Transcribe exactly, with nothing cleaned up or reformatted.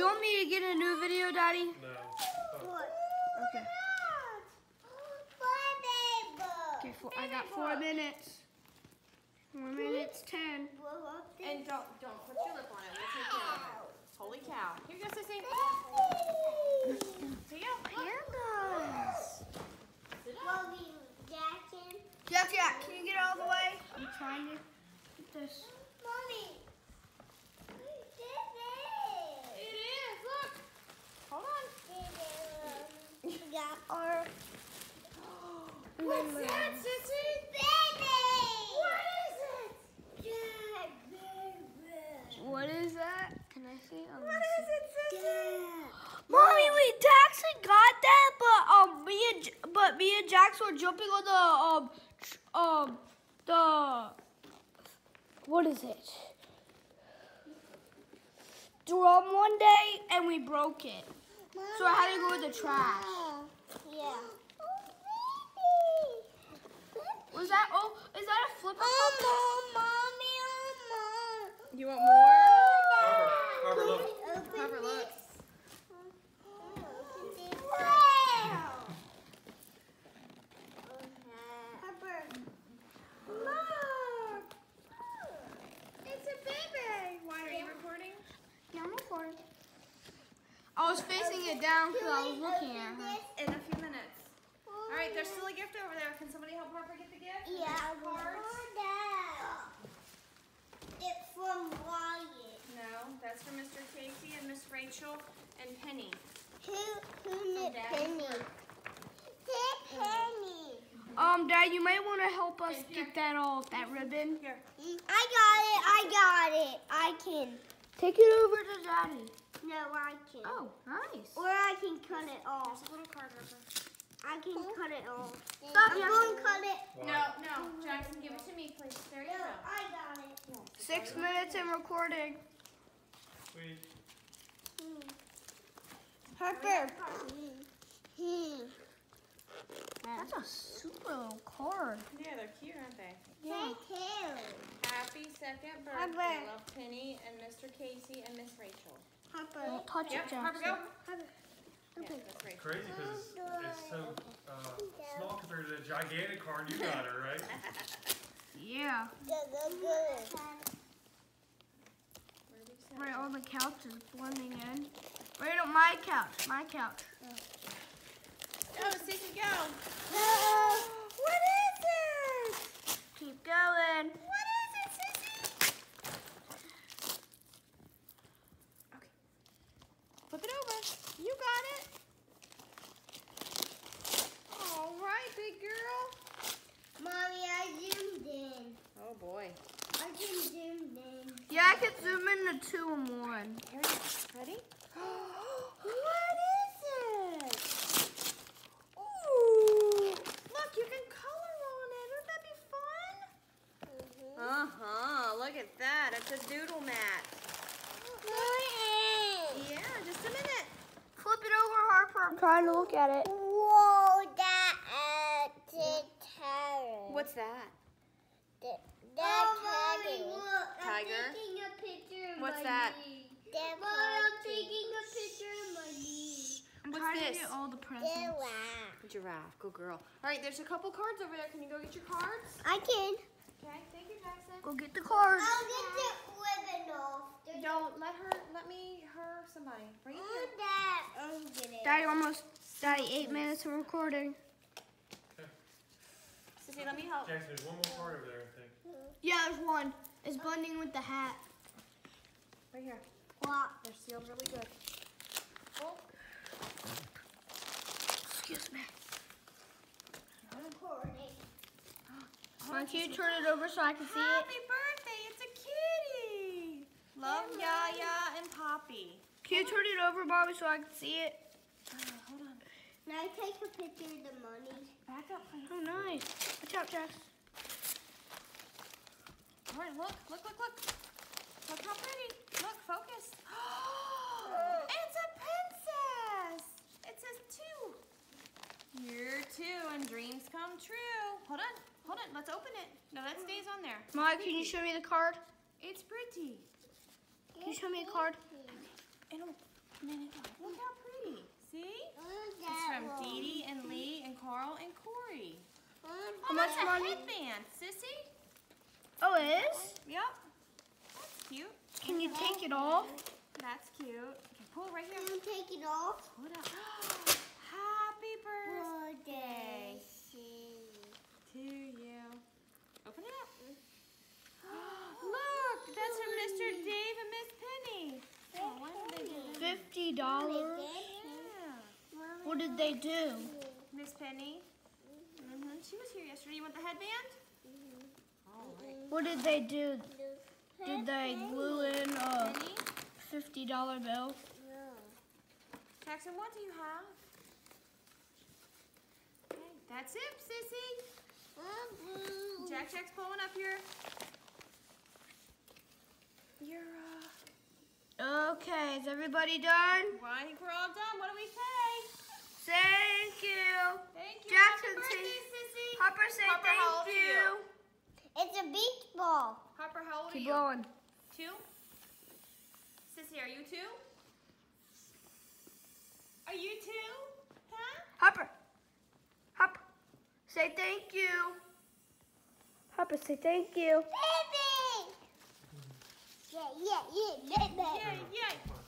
you want me to get a new video, Daddy? No. Okay. Okay, four, I got four minutes. Four minutes, ten. And don't don't put your lip on it. We'll take care of it. Holy cow. Here you go, Sissy. Here you go. Pandas. Sit down. Jack, Jack, can you get out of the way? I'm trying to get this. Mommy. It is. Look. Hold on. We got our What's that, Sissy? baby. What is it? Jack, baby. What is that? Can I see? Oh, What is it, Sissy? Mommy, we actually got that, but um, me and J- but me and Jax were jumping on the um tr- um the what is it? Drum one day, and we broke it. So I had to go to the trash. Yeah. Was that? Oh, is that a flipper? Oh, mommy, oh, You want more? Harper, Harper, look. mom. Harper, look. Wow. Harper. Look. It's a baby. Why are you recording? Yeah, I'm recording. I was facing it down because I was looking at her. In a few minutes. All right, there's still a gift over there. Can somebody help Harper get the gift? Yeah, There's cards. that. It's from Wyatt. No, that's for Mister Casey and Miss Rachel and Penny. Who, who knit Daddy's Penny? work. Knit Penny. Um, Dad, you might want to help us get that all that ribbon. Here. I got it, I got it. I can. Take it over to Daddy. No, I can. Oh, nice. Or I can cut it off. There's a little card, Harper. I can cut it off. Stop, I'm Jackson. going to cut it. No, no. Jackson, give it to me, please. There you No, go. I got it. Six minutes in recording. Sweet. Harper. Hmm. That's a super little card. Yeah, they're cute, aren't they? Thank you. Happy second Harper. birthday. Love Penny and Mister Casey and Miss Rachel. Harper. Don't touch Yep, it, Harper, Jackson. go. Yeah, that's Rachel. Crazy because it's, it's so uh, small compared to the gigantic card you got her, right? Yeah. Good, good, good. Where did you set Right it? on the couch is blending in. Right on my couch. My couch. Go, Sissy, go. What is it? Keep going. What is it, Sissy? Okay. Flip it over. You got it. All right, big girl. Mommy, I zoomed in. Oh, boy. I can zoom in. Yeah, I can zoom in to two and one. Here you go. Ready? What is it? Ooh. Look, you can color on it. Wouldn't that be fun? Mm-hmm. Uh-huh. Look at that. It's a doodle mat. Yeah, just a minute. Flip it over, Harper. I'm trying to look at it. Whoa, that uh, the tiger. What's that? The, the tiger. Tiger? I'm taking a picture of What's my that? knee. Mom, I'm taking a picture of my knee. I'm What's trying this? to get all the presents. Giraffe. Giraffe. Good girl. All right, there's a couple cards over there. Can you go get your cards? I can. Okay, thank you, Jackson. Go get the cards. I'll get the ribbon off. There's Don't let her, let me, her, somebody. Bring it Oh, here. that. I'm getting Daddy, almost. Daddy, eight minutes of recording. Sissy, let me help. Jackson, there's one more card over there, I think. Yeah, there's one. It's blending with the hat. Right here. what? They're sealed really good. Oh, Excuse me. I'm recording. Why don't you turn it over so I can see it? happy birthday. It's a kitty. Love Yaya and Poppy. Can you turn it over, Bobby, so I can see it? Uh, hold on. Can I take a picture of the money? Back up, please. Oh, nice. Watch out, Jax. All right, look, look, look, look. Look how pretty. Look, focus. It's a princess. It says two. Year two and dreams come true. Hold on, hold on. Let's open it. No, that stays on there. Mom, can you show me the card? It's pretty. Can you show me a card? And Carl and Corey. How much that's a money? headband, Sissy. Oh, it is? Yep. That's cute. Can you take it off? That's cute. Okay, pull it right here. Can you take it off? Pull it out. Happy birthday to you. Open it up. Look, that's from Mister Dave and Miss Penny. Oh, why did they do that? Fifty dollars. Yeah. What did they do? Miss Penny. Mm-hmm. She was here yesterday. You want the headband? All right. What did they do? Did they glue in a Penny? fifty dollar bill? Jackson, what do you have? Okay, that's it, Sissy. Jack Jack's pulling up here. You're, uh... Okay, is everybody done? Well, I think we're all done. What do we say? Thank you. Thank you. Jackson, Happy birthday, say- Sissy. Harper, say Harper, how old thank are you. you? It's a beach ball. Harper, how old Keep are you? blowing. Two? Sissy, are you two? Are you two? Huh? Harper. Harper. Say thank you. Harper, say thank you. Baby! Yeah, yeah, yeah, baby. Yeah, yeah.